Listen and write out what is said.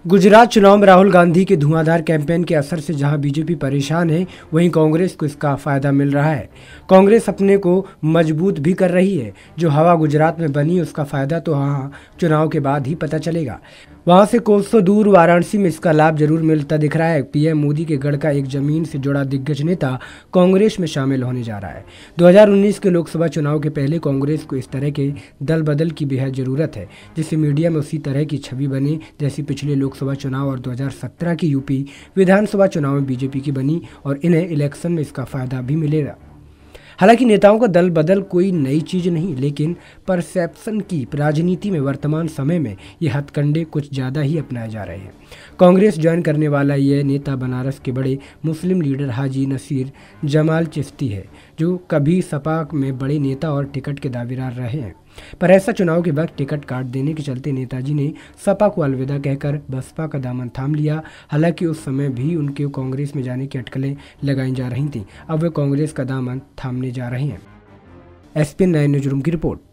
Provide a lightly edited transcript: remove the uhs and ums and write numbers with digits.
गुजरात चुनाव में राहुल गांधी के धुआंधार कैंपेन के असर से जहां बीजेपी परेशान है, वहीं कांग्रेस को इसका फायदा मिल रहा है। कांग्रेस अपने को मजबूत भी कर रही है। जो हवा गुजरात में बनी, उसका फायदा तो वहां चुनाव के बाद ही पता चलेगा। वहां से कोसों दूर वाराणसी में इसका लाभ जरूर मिलता दिख रहा है। पीएम मोदी के गढ़ का एक जमीन से जुड़ा दिग्गज नेता कांग्रेस में शामिल होने जा रहा है। 2019 के लोकसभा चुनाव के पहले कांग्रेस को इस तरह के दल बदल की बेहद जरूरत है, जिससे मीडिया में उसी तरह की छवि बने जैसी पिछले लोकसभा चुनाव और 2017 की यूपी विधानसभा चुनाव में बीजेपी की बनी, और इन्हें इलेक्शन में इसका फायदा भी मिलेगा। हालांकि नेताओं का दल बदल कोई नई चीज नहीं, लेकिन परसेप्शन की राजनीति में वर्तमान समय में ये हथकंडे कुछ ज़्यादा ही अपनाए जा रहे हैं। कांग्रेस ज्वाइन करने वाला यह नेता बनारस के बड़े मुस्लिम लीडर हाजी नसीर जमाल चिश्ती है, जो कभी सपा में बड़े नेता और टिकट के दावेदार रहे हैं। पर ऐसा चुनाव के वक्त टिकट काट देने के चलते नेताजी ने सपा को अलविदा कहकर बसपा का दामन थाम लिया। हालांकि उस समय भी उनके कांग्रेस में जाने की अटकलें लगाई जा रही थीं। अब वे कांग्रेस का दामन थामने जा रहे हैं। एसपीएन 9 न्यूज़ रूम की रिपोर्ट।